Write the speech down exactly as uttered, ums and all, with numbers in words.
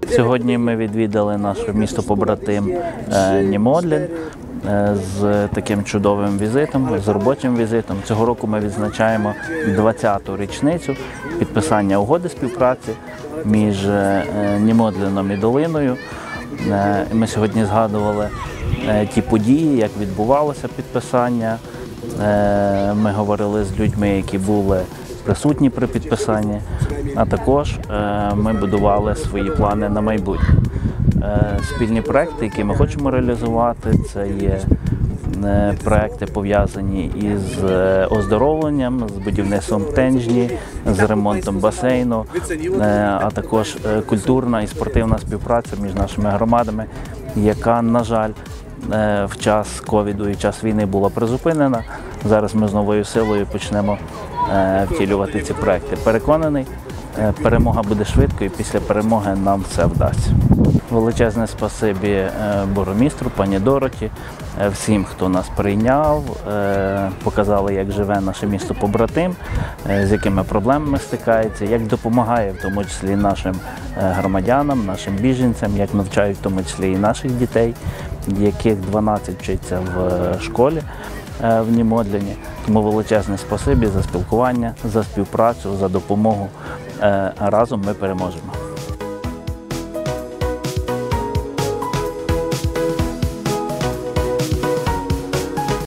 Сьогодні ми відвідали наше місто-побратим Німодлін з таким чудовим візитом, з робочим візитом. Цього року ми відзначаємо двадцяту річницю підписання угоди співпраці між Німодліном і Долиною. Ми сьогодні згадували ті події, як відбувалося підписання. Ми говорили з людьми, які були присутні при підписанні, а також ми будували свої плани на майбутнє. Спільні проекти, які ми хочемо реалізувати, це є проекти, пов'язані із оздоровленням, з будівництвом тенджні, з ремонтом басейну, а також культурна і спортивна співпраця між нашими громадами, яка, на жаль, в час ковіду і в час війни була призупинена. Зараз ми з новою силою почнемо втілювати ці проекти. Переконаний, перемога буде швидко і після перемоги нам все вдасться. Величезне спасибі бурмістру, пані Дороті, всім, хто нас прийняв, показали, як живе наше місто-побратим, з якими проблемами стикається, як допомагає, в тому числі нашим громадянам, нашим біженцям, як навчають, в тому числі і наших дітей, яких дванадцять вчиться в школі в Німодліні. Тому величезне спасибі за спілкування, за співпрацю, за допомогу. Разом ми переможемо.